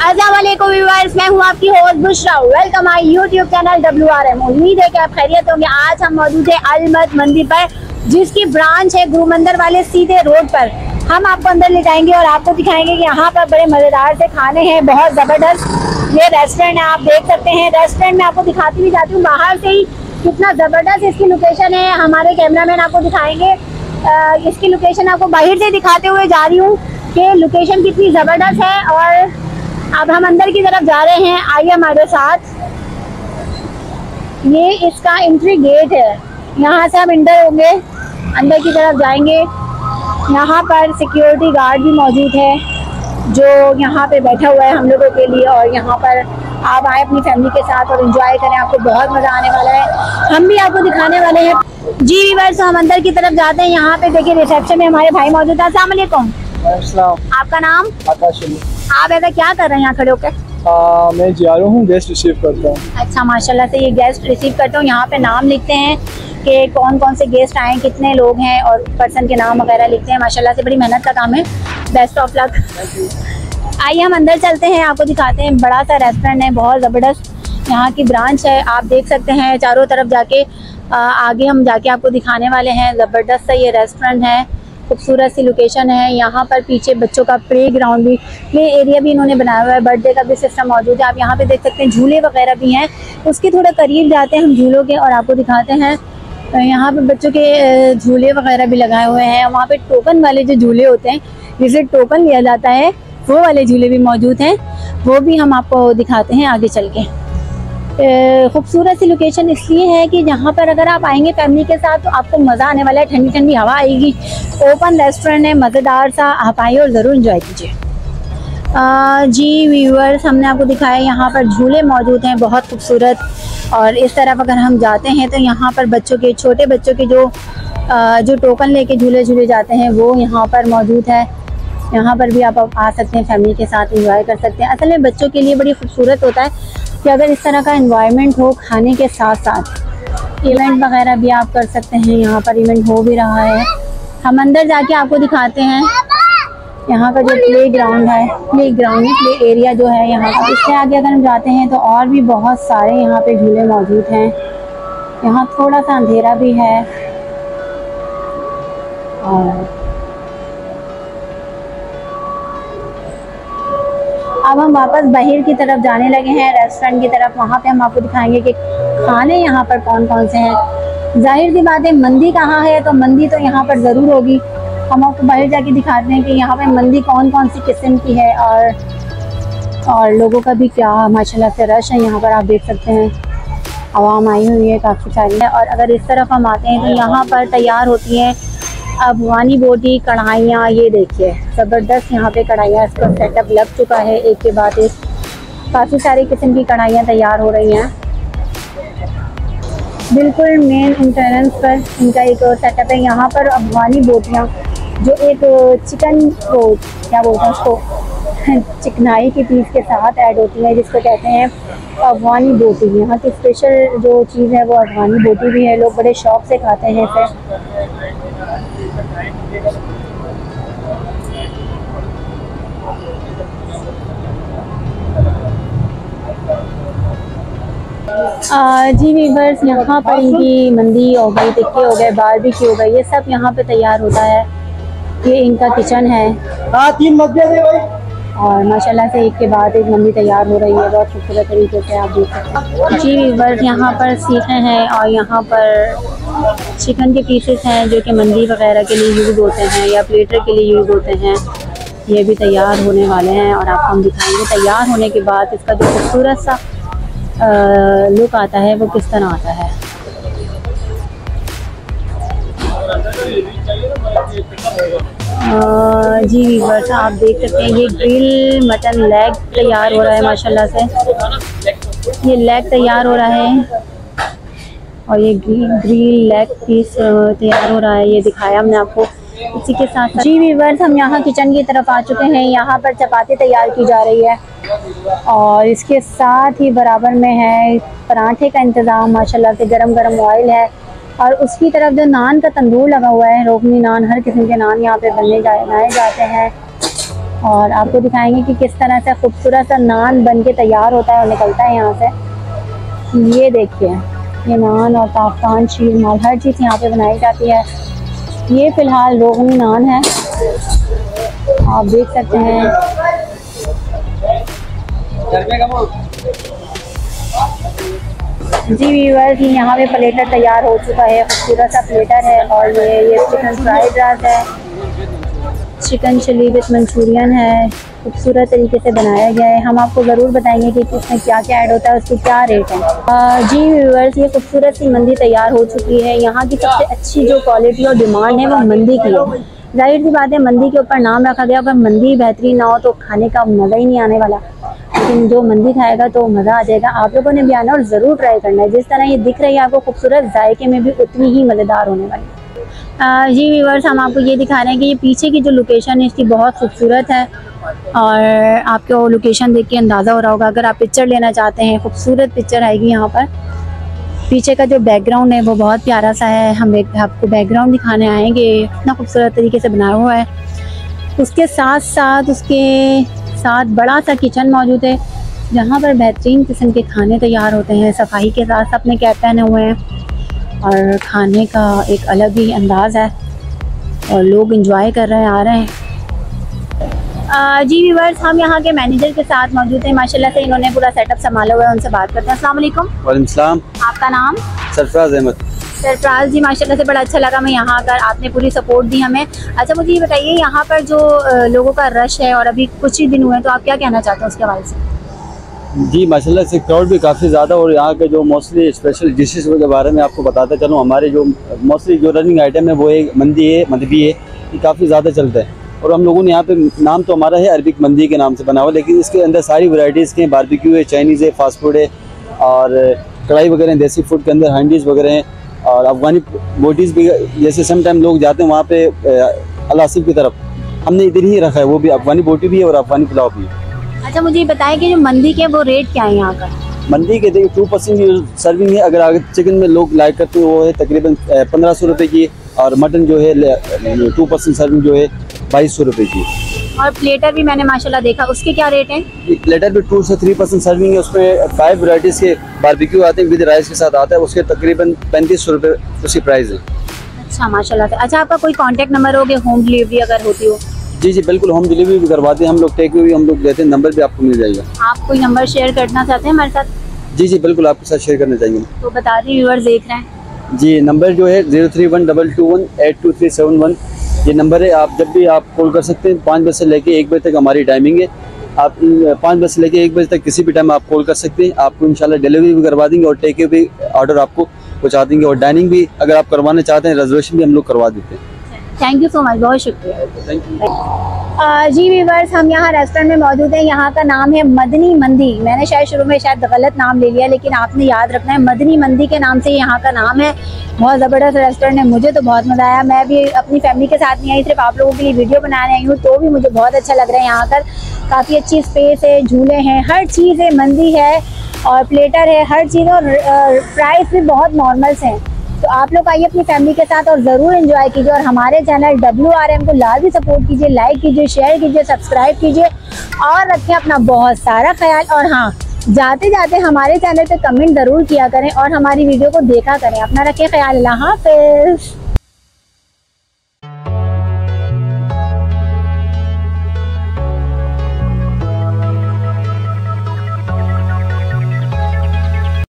अस्सलाम वालेकुम व्यूअर्स, मैं हूँ आपकी host Bushra. Welcome my YouTube channel WRM। उम्मीद है कि आप खैरियत होंगे। आज हम मौजूद है अल-मद मंदिर पर, जिसकी ब्रांच है गुरु मंदिर वाले सीधे रोड पर। हम आपको अंदर ले जाएंगे और आपको दिखाएंगे कि यहाँ पर बड़े मज़ेदार से खाने हैं, बहुत ज़बरदस्त। ये रेस्टोरेंट है, आप देख सकते हैं। रेस्टोरेंट में आपको दिखाती भी जाती हूँ बाहर से ही कितना ज़बरदस्त इसकी लोकेशन है। हमारे कैमरामैन आपको दिखाएंगे। इसकी लोकेशन आपको बाहर से दिखाते हुए जा रही हूँ कि लोकेशन कितनी ज़बरदस्त है। और अब हम अंदर की तरफ जा रहे हैं, आइए हमारे साथ। ये इसका एंट्री गेट है, यहाँ से हम इंटर होंगे, अंदर की तरफ जाएंगे। यहाँ पर सिक्योरिटी गार्ड भी मौजूद है जो यहाँ पे बैठा हुआ है हम लोगों के लिए। और यहाँ पर आप आए अपनी फैमिली के साथ और एंजॉय करें, आपको बहुत मज़ा आने वाला है। हम भी आपको दिखाने वाले हैं। जी व्यूअर्स, हम अंदर की तरफ जाते हैं। यहाँ पे देखिए रिसेप्शन में हमारे भाई मौजूद है। अस्सलाम वालेकुम। आपका नाम? आकाश। आप ऐसा क्या कर रहे हैं यहाँ खड़े होकर? मैं जा रहा हूँ, गेस्ट रिसीव करता हूँ। अच्छा, माशाल्लाह से ये गेस्ट रिसीव करता हूँ। यहाँ पे नाम लिखते हैं कि कौन कौन से गेस्ट आए, कितने लोग हैं और पर्सन के नाम वगैरह लिखते हैं। माशाल्लाह से बड़ी मेहनत का काम है। Best of luck. आइए हम अंदर चलते हैं, आपको दिखाते हैं। बड़ा सा रेस्टोरेंट है, बहुत ज़बरदस्त यहाँ की ब्रांच है, आप देख सकते हैं। चारों तरफ जाके आगे हम जाके आपको दिखाने वाले हैं। ज़बरदस्त सा ये रेस्टोरेंट है, खूबसूरत सी लोकेशन है। यहाँ पर पीछे बच्चों का प्ले ग्राउंड भी, प्ले एरिया भी इन्होंने बनाया हुआ है। बर्थडे का भी सिस्टम मौजूद है। आप यहाँ पे देख सकते हैं, झूले वगैरह भी हैं। उसके थोड़ा करीब जाते हैं हम झूलों के और आपको दिखाते हैं। यहाँ पे बच्चों के झूले वगैरह भी लगाए हुए हैं। वहाँ पे टोकन वाले जो झूले होते हैं, जिसे टोकन लिया जाता है, वो वाले झूले भी मौजूद हैं। वो भी हम आपको दिखाते हैं आगे चल के। खूबसूरत सी लोकेशन इसलिए है कि यहाँ पर अगर आप आएंगे फैमिली के साथ तो आपको मज़ा आने वाला है। ठंडी ठंडी हवा आएगी। ओपन रेस्टोरेंट है, मज़ेदार सा। आप आइए और ज़रूर इंजॉय कीजिए। जी व्यूअर्स, हमने आपको दिखाया यहाँ पर झूले मौजूद हैं, बहुत खूबसूरत। और इस तरफ अगर हम जाते हैं तो यहाँ पर बच्चों के, छोटे बच्चों के जो टोकन लेके झूले झूले जाते हैं वो यहाँ पर मौजूद है। यहाँ पर भी आप आ सकते हैं, फैमिली के साथ एंजॉय कर सकते हैं। असल में बच्चों के लिए बड़ी खूबसूरत होता है कि अगर इस तरह का एनवायरनमेंट हो, खाने के साथ साथ इवेंट वगैरह भी आप कर सकते हैं। यहाँ पर इवेंट हो भी रहा है। हम अंदर जाके आपको दिखाते हैं यहाँ का जो प्ले ग्राउंड है, प्ले एरिया जो है यहाँ पर। इससे आगे अगर हम जाते हैं तो और भी बहुत सारे यहाँ पे झूले मौजूद हैं। यहाँ थोड़ा सा अंधेरा भी है। और अब हम वापस बाहर की तरफ जाने लगे हैं, रेस्टोरेंट की तरफ। वहाँ पे हम आपको दिखाएंगे कि खाने यहाँ पर कौन कौन से हैं। जाहिर सी बात है, मंदी कहाँ है तो मंदी तो यहाँ पर ज़रूर होगी। हम आपको बाहर जाके दिखाते हैं कि यहाँ पे मंदी कौन कौन सी किस्म की है और लोगों का भी क्या माशाल्लाह से रश है। यहाँ पर आप देख सकते हैं, आवाम आई हुई है काफ़ी सारी है। और अगर इस तरफ हम आते हैं तो यहाँ पर तैयार होती हैं अफगानी बोटी, कढ़ाइयाँ। ये देखिए ज़बरदस्त यहाँ पे कढ़ाइयाँ, इसका सेटअप लग चुका है एक के बाद एक। काफ़ी सारी किस्म की कढ़ाइयाँ तैयार हो रही हैं। बिल्कुल मेन एंट्रेंस पर इनका एक सेटअप है। यहाँ पर अफगानी बोटियाँ, जो एक चिकन को क्या बोलते हैं उसको, चिकनाई के पीस के साथ ऐड होती है, जिसको कहते हैं अफगानी बोटी। यहाँ की स्पेशल जो चीज़ है वो अफगानी बोटी भी है। लोग बड़े शौक़ से खाते हैं इसे। जी वीवर्स, यहाँ पर इनकी मंदी हो गई, टिक्के हो गए, बारबेक्यू हो गए, ये सब यहाँ पे तैयार होता है। ये इनका किचन है। 3 मध्य से भाई। और माशाल्लाह से एक के बाद एक मंदी तैयार हो रही है, बहुत खूबसूरत तरीके से आप देख सकते हैं। जी वीवर्स, यहाँ पर सीखें हैं और यहाँ पर चिकन के पीसेस हैं जो कि मंदी वगैरह के लिए यूज़ होते हैं या प्लेटर के लिए यूज़ होते हैं। ये भी तैयार होने वाले हैं और आपको हम दिखाएंगे तैयार होने के बाद इसका जो खूबसूरत सा लुक आता है वो किस तरह आता है। जी वीवर्स, आप देख सकते हैं ये ग्रिल मटन लेग तैयार हो रहा है। माशाल्लाह से ये लेग तैयार हो रहा है और ये ग्रिल लेग पीस तैयार हो रहा है। ये दिखाया हमने आपको। इसी के साथ जी वीवर्स, हम यहाँ किचन की तरफ आ चुके हैं। यहाँ पर चपाती तैयार की जा रही है और इसके साथ ही बराबर में है पराठे का इंतज़ाम। माशाल्लाह से गरम गरम ऑयल है और उसकी तरफ जो नान का तंदूर लगा हुआ है, रोगनी नान, हर किस्म के नान यहाँ पे बनाए जाते हैं। और आपको दिखाएंगे कि किस तरह से खूबसूरत सा नान बन के तैयार होता है और निकलता है यहाँ से। ये देखिए, ये नान और ताफ़तान, शीर माल, हर चीज़ यहाँ पे बनाई जाती है। ये फ़िलहाल रोगनी नान है, आप देख सकते हैं। जी व्यूअर्स, यहाँ पे प्लेटर तैयार हो चुका है, खूबसूरत सा प्लेटर है। और ये चिकन फ्राइड राइस है, चिकन चिली विथ मंचूरियन है, खूबसूरत तरीके से बनाया गया है। हम आपको ज़रूर बताएंगे कि इसमें क्या क्या ऐड होता है, उसकी क्या रेट है। जी व्यूअर्स, ये खूबसूरत सी मंदी तैयार हो चुकी है। यहाँ की सबसे अच्छी जो क्वालिटी और डिमांड है वो मंदी की है। जाहिर सी बात है, मंदी के ऊपर नाम रखा गया, अगर मंदी बेहतरीन ना हो तो खाने का मज़ा ही नहीं आने वाला। लेकिन जो मंदी खाएगा तो मज़ा आ जाएगा। आप लोगों ने भी आना और ज़रूर ट्राई करना है। जिस तरह ये दिख रही है आपको खूबसूरत, जायके में भी उतनी ही मज़ेदार होने वाली है। जी व्यूअर्स, हम आपको ये दिखा रहे हैं कि ये पीछे की जो लोकेशन है इसकी बहुत खूबसूरत है और आपको लोकेशन देख के अंदाज़ा हो रहा होगा। अगर आप पिक्चर लेना चाहते हैं, खूबसूरत पिक्चर आएगी यहाँ पर। पीछे का जो बैकग्राउंड है वो बहुत प्यारा सा है। हम आपको बैकग्राउंड दिखाने आएंगे, इतना खूबसूरत तरीके से बनाया हुआ है। उसके साथ बड़ा सा किचन मौजूद है जहाँ पर बेहतरीन किस्म के खाने तैयार होते हैं। सफाई के साथ सबने कैप पहने हुए हैं और खाने का एक अलग ही अंदाज़ है और लोग एंजॉय कर रहे हैं, आ रहे हैं। जी व्यूअर्स, हम यहाँ के मैनेजर के साथ मौजूद हैं। माशाल्लाह से इन्होंने पूरा सेटअप संभाला हुआ है, उनसे बात करते हैं। अस्सलाम वालेकुम। वालेकुम सलाम। आपका नाम? सरफराज अहमद। सरफराज जी, माशाल्लाह से बड़ा अच्छा लगा मैं यहाँ आकर, आपने पूरी सपोर्ट दी हमें। अच्छा, मुझे ये बताइए, यहाँ पर जो लोगों का रश है और अभी कुछ ही दिन हुए हैं, तो आप क्या कहना चाहते हैं उसके हवाले से? जी माशाल्लाह से क्राउड भी काफ़ी ज़्यादा, और यहाँ के जो मोस्टली स्पेशल डिशेस के बारे में आपको बताता चलूँ। हमारे जो मोस्टली जो रनिंग आइटम है वो एक मंदी है, मदबी है, ये काफ़ी ज़्यादा चलता है। और हम लोगों ने यहाँ पे नाम तो हमारा है अरबिक मंदी के नाम से बना हुआ, लेकिन इसके अंदर सारी वैरायटीज़ के हैं। बारबेक्यू है, चाइनीज़ है, फास्ट फूड है, और कढ़ाई वगैरह हैं, देसी फूड के अंदर हांडीज़ वगैरह हैं, और अफगानी बोटीज़ भी। जैसे सम टाइम लोग जाते हैं वहाँ पे अल-आसिफ की तरफ, हमने इधर ही रखा है, वो भी अफगानी बोटी भी है और अफगानी पुलाव भी है। अच्छा, मुझे ये बताएं कि जो मंदी के वो रेट क्या है यहाँ का? मंदी के देखिए 2% की सर्विंग है। अगर आगे चिकन में लोग लाइक करते हैं वो है तकरीबन 1500 रुपये की, और मटन जो है 2% सर्विंग जो है 2200 रुपये की। और प्लेटर भी मैंने माशाल्लाह देखा, उसके क्या रेट हैं? प्लेटर भी 2 से 3% सर्विंग है। उसमें 5 वैराइटीज़ के बारबेक्यू आते हैं, विद राइस के साथ आता है, उसके तकरीबन 3500 रुपये उसकी प्राइस है। अच्छा, माशाल्लाह से। अच्छा, आपका कोई कॉन्टैक्ट नंबर हो, होम डिलीवरी अगर होती हो? जी बिल्कुल, होम डिलीवरी भी करवाते हैं हम लोग, टेक भी हम लोग देते हैं, नंबर भी आपको मिल जाएगा। आप कोई नंबर शेयर करना चाहते हैं हमारे साथ? जी बिल्कुल, आपके साथ शेयर करना चाहिए। तो बता दें, व्यूअर्स देख रहे हैं। जी, नंबर जो है 0312218237 ये नंबर है। आप जब भी आप कॉल कर सकते हैं। 5 बजे से लेके 1 बजे तक हमारी टाइमिंग है। आप 5 बजे से लेके 1 बजे तक किसी भी टाइम आप कॉल कर सकते हैं। आपको इंशाल्लाह डिलीवरी भी करवा देंगे और टेक अवे भी ऑर्डर आपको पहुँचा देंगे, और डाइनिंग भी अगर आप करवाना चाहते हैं, रिजर्वेशन भी हम लोग करवा देते हैं। थैंक यू सो मच, बहुत शुक्रिया। Thank you. जी व्यूअर्स, हम यहाँ रेस्टोरेंट में मौजूद हैं। यहाँ का नाम है मदनी मंदी। मैंने शायद शुरू में गलत नाम ले लिया, लेकिन आपने याद रखना है, मदनी मंदी के नाम से यहाँ का नाम है। बहुत ज़बरदस्त रेस्टोरेंट है, मुझे तो बहुत मज़ा आया। मैं भी अपनी फैमिली के साथ नहीं आई, सिर्फ आप लोगों के लिए वीडियो बनाने आई हूँ, तो भी मुझे बहुत अच्छा लग रहा है। यहाँ पर काफ़ी अच्छी स्पेस है, झूले हैं, हर चीज़ है, मंदी है और प्लेटर है, हर चीज़, और प्राइस भी बहुत नॉर्मल से हैं। तो आप लोग आइए अपनी फैमिली के साथ और ज़रूर एंजॉय कीजिए, और हमारे चैनल WRM को लाजमी सपोर्ट कीजिए, लाइक कीजिए, शेयर कीजिए, सब्सक्राइब कीजिए, और रखें अपना बहुत सारा ख्याल। और हाँ, जाते जाते हमारे चैनल पे कमेंट ज़रूर किया करें और हमारी वीडियो को देखा करें। अपना रखें ख्याल। अल्लाह हाफ़िज़।